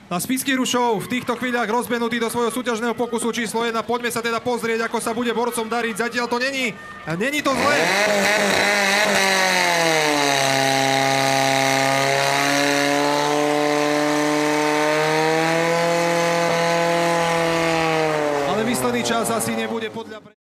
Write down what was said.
Na Spišský Rušov v týchto chvíľach rozbenutý do svojho súťažného pokusu číslo 1. Poďme sa teda pozrieť, ako sa bude borcom dariť. Zatiaľ to není to zlé. Ale výsledný čas asi nebude podľa...